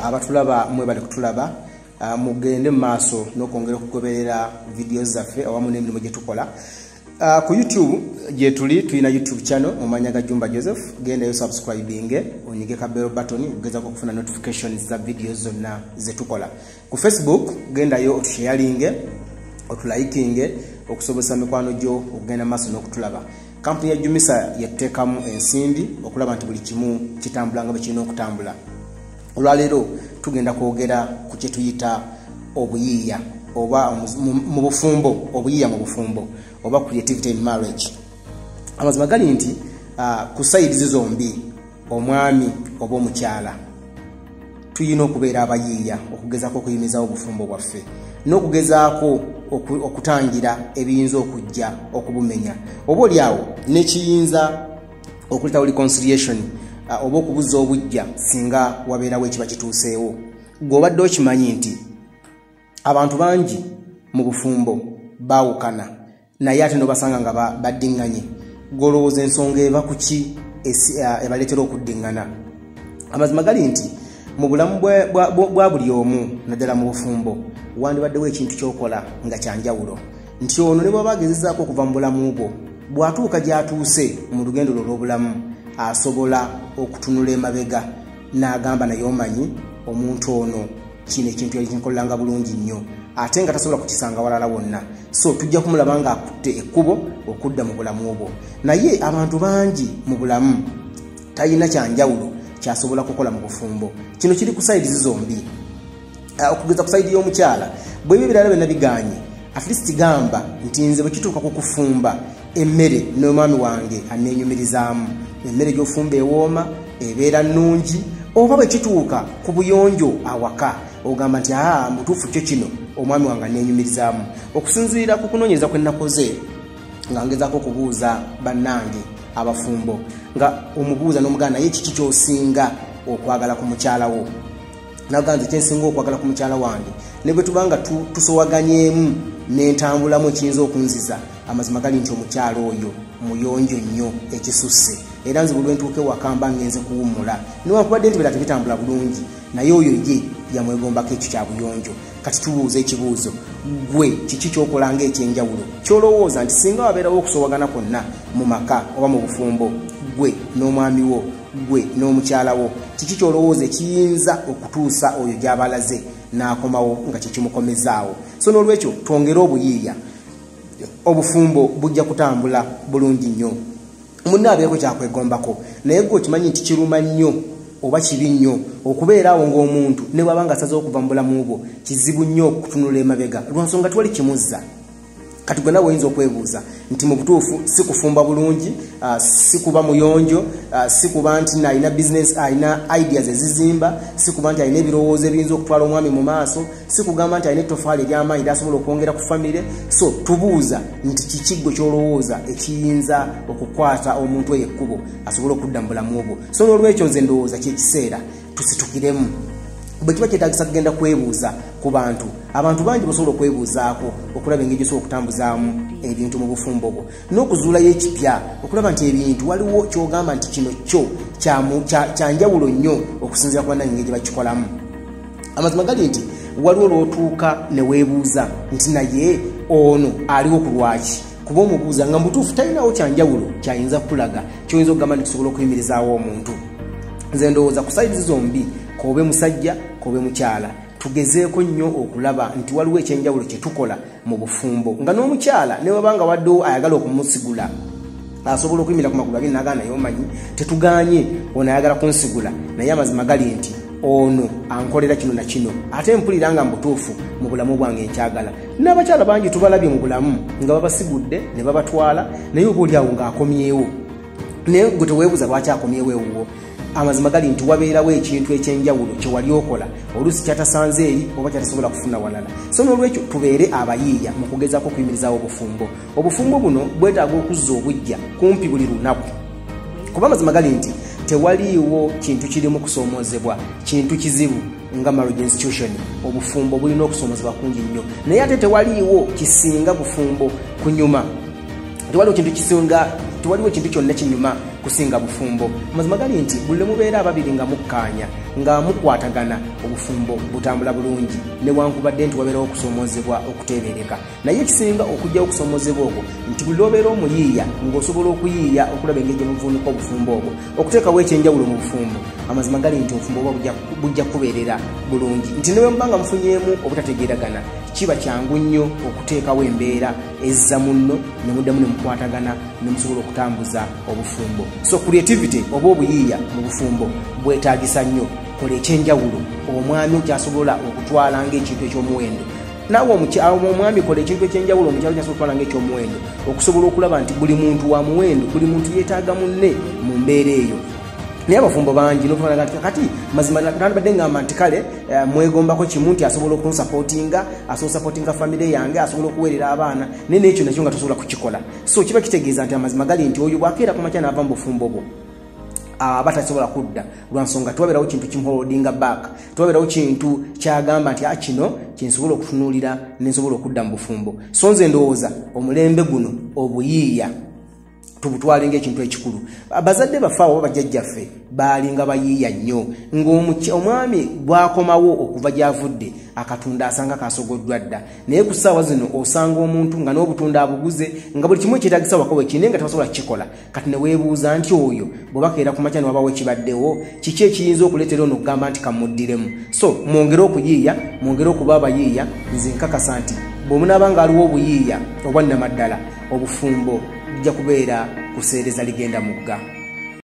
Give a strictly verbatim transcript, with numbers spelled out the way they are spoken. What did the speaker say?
abatulaba mwe bali kutulaba uh, mugende maaso n'okwongera okugoberera videos zaffe awamu n'emirimu gye tukola. Uh, ku YouTube je tuli tulina YouTube channel Omanya Jumba Joseph, genda yo subscribing onyige ka bell button ugeza ko kufuna notifications za videos zonna ze tukola. Ku Facebook genda yo otusharinge otulaikinge okusobozesa mikwano gyo okugenda maaso n'okutulaba. Kampuni ya Jumisa yatekamu ensimbi okulaba nti buli kimu kitambula nga bwe kirina okutambula. Olwaleero tugenda kwogera ku kye tuyita obuyiiya oba mu bufumbo, obuyiiya mu bufumbo oba creativity in marriage. Amazima gali nti uh, ku side zombi omwami oba omukyala tuyina okubeera abayiiya okugezaako okuyimizawo obufumbo bwaffe n'okugezaako okutangira ebiyinza okujja okubumenya oba oliawo nekiyinza okuletawo reconciliation uh, oba okubuza obujja singa wabeerawo ekiba kituuseewo. Gwe obadde okimanyi nti abantu bangi mu bufumbo baawukana naye ate nobasanga nga baddiŋŋanye. Golowooza ensonga eba ku ki ebaleetera okuddiŋŋana. Amazima gali nti mu bulamu bwa buli omu naddala mu bufumbo wandibaddewo ekintu kyokola nga kyanjawulo nti ono ne bwaba agezezaako okuva mu bulamu bwo bw'atuuka gy'atuuse mu lugendo lwo olw'obulamu asobola okutunula emabega n'agamba naye omanyi omuntu ono kino ekintu yali kinkolanga bulungi nnyo ate nga tasobola kukisanga walala wonna, so tujja kumulaba nga akutte ekkubo okudda mu bulamu obwo. Naye abantu bangi mu bulamu talina kyanjawulo kyasobola kukola mu bufumbo. Kino kiri ku side zombi. Uh, okugeza ku side y'omukyala bwe bibirala byonna biganye at least gamba nti nze bwe kituuka ku kufumba emmere n'omwami wange aneenyumirizaamu, emmere gy'ofumba ewooma ebeera nnungi, oba bwe kituuka ku buyonjo awaka ogamba nti aa mutuufu kyo kino omwami wange aneenyumirizaamu. Okusinziira ku kunoonyereza kwe nakoze nga ngezaako okubuuza bannange abafumbo nga omubuuza n'omugana naye kiki ky'osinga okwagala ku mukyala wo, naganze kyensinga okwagala ku mukyala wange ne bwe tubanga tusowaganyeemu n'entambulamu ekiyinza okunziza. Amazima gali nti omukyala oyo muyonjo nnyo ekisusse era nze buli lwe ntuuka ewaka mba ngenze kuwummula newankubadde nti bera tebitambula bulungi naye oyo ye yamwegombako ekyo kya buyonjo. Kati tubuuza ekibuuzo, gwe kiki kyokola ng'ekyenjawulo kyolowooza nti singa wabeerawo okusowagana kwonna mu maka oba mu bufumbo, gwe n'omwami wo, gwe n'omukyala wo, kiki kyolowooza ekiyinza okutuusa oyo gy'abalaze n'akomawo nga kikimukomezaawo. So n'olwekyo twongere obuyiiya, obufumbo bujja kutambula bulungi nnyo. Munne abeeko kyakwegombako naye gwe okimanyi nti kiruma nnyo oba kibi nnyo okubeeraawo ng'omuntu ne bw'aba nga asazeewo okuva mu bulamu bwo kizibu nnyo okutunula emabega lwa nsonga tiwali kimuzza. Kati gwe nawe oyinza okwebuuza nti mu butuufu si kufumba bulungi, uh, si kuba muyonjo, uh, si kuba nti alina business alina ideas ezizimba, si kuba nti alina ebirowoozo ebiyinza okutwala omwami mu maaso, si kugamba nti alina ettofaali ery'amaanyi lyasobola okwongera ku famire. So tubuuza nti kiki gwe kyolowooza ekiyinza okukwata omuntu oyo ekkubo asobole okudda mu bulamu obwo. So n'olwekyo nze ndowooza kyekiseera tusitukiremu bwe kiba kyetaagisa kugenda kwebuuza ku bantu. Abantu bangi basobola okwebuuzaako okulaba engeri gyosobola okutambuzaamu ebintu mu bufumbo bwo n'okuzuulayo ekipya okulaba nti ebintu waliwo kyogamba nti kino kyo kyanjawulo nnyo okusinziira ku bannange engeri gye bakikolamu. Amazima gali nti waliwo lw'otuuka ne weebuuza nti naye ono aliwo ku lwaki, kuba omubuuza nga mutuufu talinawo kyanjawulo kyayinza kukulaga kyoyinza okugamba nti kisobola okuyimirizaawo omuntu. Nze ndowooza ku saidi zombi, kobe musajja kobe mukyala, tugezeeko nnyo okulaba nti waliwo ekyenjawulo kye tukola mu bufumbo. Nga n'omukyala ne wabanga waddewo ayagala okumusigula asobola okuyimira ku magulu abiri n'agaana naye omanyi tetuganye ono ayagala kunsigula naye amazima gali nti ono ankolera kino na kino ate mpulira nga mbutuufu mu bulamu bwange nkyagala. N'abakyala bangi tubalabye mu bulamu nga babasigudde ne babatwala naye oba oli awo ng'akomyewo naye gwe teweebuuza lwaki akomyewo ewuwo. Amazima gali nti wabeerawo ekintu ekyenjawulo kye wali okola oluusi kyatasanze eri oba kyatasobola kufuna walala. So n'olwekyo tubeere abayiiya mu kugezaako okuyimirizaawo obufumbo. Obufumbo buno bwetaaga okuzza obujja kumpi buli lunaku kuba amazima gali nti tewaliiwo kintu kirimu kusoomozebwa kintu kizibu nga marriage institution. Obufumbo bulina okusoomozebwa kungi nnyo naye ate tewaliiwo kisinga bufumbo kunyuma. Tewaliwo kintu kisinga tewaliwo kintu kyonna kinyuma kusinga bufumbo. Mazima gali nti buli mubeera ababiri nga mukkaanya nga mukwatagana obufumbo butambula bulungi newankubadde nti wabeerawo okusoomozebwa okuteebereka. Naye ekisinga okujja okusoomozebwa okwo nti buli obeera omuyiiya ng'osobola okuyiiya okulaba engeri gye muvuunika obufumbo obwo okuteekawo ekyenjawulo mu bufumbo. Amazima gali nti obufumbo obwo bujja kubeerera bulungi nti newe muba nga mufunyeemu obutategeeragana kiba kyangu nnyo okuteekawo embeera ezza munno ne muddamu ne mukwatagana ne musobola okutambuza obufumbo. So creativity oba obuyiiya mu bufumbo bwetaagisa nnyo. Kola ekyenjawulo omwami kyasobola okutwala ng'ekintu ekyomuwendo. Naawe omwami kola ekintu ekyenjawulo omukyalo kyasobola okutwala ng'ekyomuwendo okusobola okulaba nti buli muntu wa muwendo, buli muntu yeetaaga munne mu mbeera eyo. Naye abafumbo bangi n'okufaanana kati mazima nandibadde ngamba nti kale mwegombako kimu nti asobola okunsapootinga, asobola sapootinga famire yange, asobola okuweerera abaana, naye n'ekyo nakyo nga tosobola kukikola. So kiba kitegeeza nti amazima gali nti oyo bwakeera ku makya n'ava mu bufumbo bwo aba tasobola kudda lwa nsonga tuwabeerawo kintu kimuholdinga back, tuwabeerawo kintu kyagamba nti akino kinsobola okutunuulira nensobola okudda mu bufumbo. So nze ndowooza omulembe guno obuyiiya tubutwale ng'ekintu ekikulu. Abazadde baffe abo bajjajjaffe baalinga bayiiya nnyo ng'omwami bwakomawo okuva gy'avudde akatunda asanga kasogoddwa dda. Naye ku ssaawa zino osanga omuntu nga n'obutunda abuguze nga buli kimu ekyetaagisa waka weekindi nga tabasobola kukikola. Kati ne weebuuza nti oyo bwe bakeera ku makya ne wabawo ekibaddewo kiki ekiyinza okuleetera ono okugamba nti kamuddiremu. So mwongere okuyiiya, mwongere okuba abayiiya. Nze nkakasa nti bwe munaaba nga aliwo obuyiiya obwannamaddala obufumbo bijja kubeera kuseereza ligenda mugga.